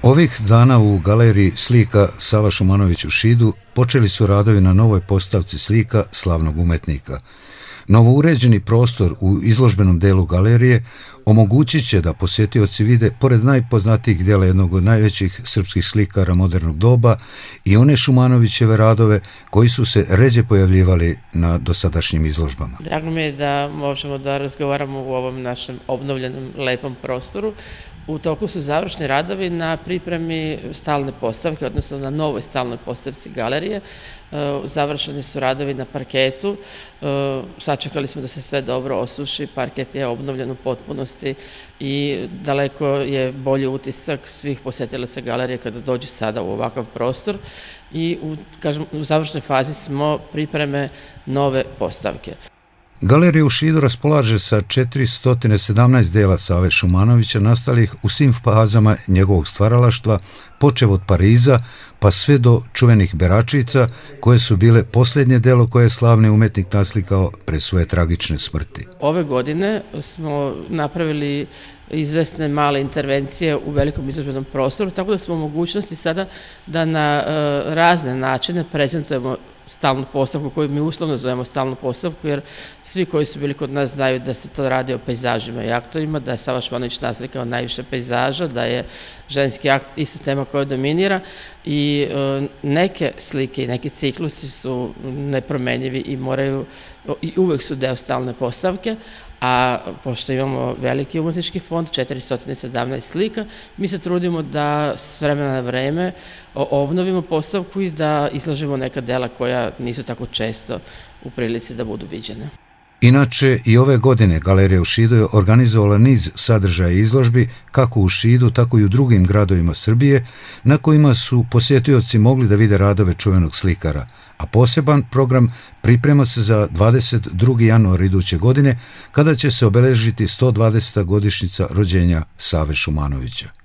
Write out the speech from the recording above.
Ovih dana u galeriji slika Sava Šumanović u Šidu počeli su radovi na novoj postavci slika slavnog umetnika. Novouređeni prostor u izložbenom delu galerije omogućit će da posjetioci vide, pored najpoznatijih djela jednog od najvećih srpskih slikara modernog doba, i one Šumanovićeve radove koji su se ređe pojavljivali na dosadašnjim izložbama. Drago mi je da možemo da razgovaramo u ovom našem obnovljenom lepom prostoru. U toku su završni radovi na pripremi stalne postavke, odnosno na novoj stalnoj postavci galerije. Završeni su radovi na parketu, sačekali smo da se sve dobro osuši, parket je obnovljen u potpunosti i daleko je bolji utisak svih posjetilaca galerije kada dođu sada u ovakav prostor i u završnoj fazi smo pripreme nove postavke. Galerija u Šidu raspolaže sa 417 dela Save Šumanovića nastalih u svim fazama njegovog stvaralaštva, počev od Pariza pa sve do čuvenih Beračica, koje su bile posljednje delo koje je slavni umetnik naslikao pre svoje tragične smrti. Ove godine smo napravili izvesne male intervencije u velikom izložbenom prostoru, tako da smo u mogućnosti sada da na razne načine prezentujemo stalnu postavku koju mi uslovno zovemo stalnu postavku, jer svi koji su bili kod nas znaju da se to radi o pejzažima i aktovima, da je Sava Šumanović naslikao najviše pejzaža, da je ženski akt isto tema koja dominira i neke slike i neki ciklusi su nepromenjivi i moraju i uvek su deo stalne postavke, a pošto imamo veliki umetnički fond, 417 slika, mi se trudimo da s vremena na vreme obnovimo postavku i da izložimo neka dela koja nisu tako često u prilici da budu viđene. Inače, i ove godine Galerija u Šidu je organizovala niz sadržaja i izložbi kako u Šidu, tako i u drugim gradovima Srbije, na kojima su posjetioci mogli da vide radove čuvenog slikara, a poseban program priprema se za 22. januar iduće godine, kada će se obeležiti 120. godišnjica rođenja Save Šumanovića.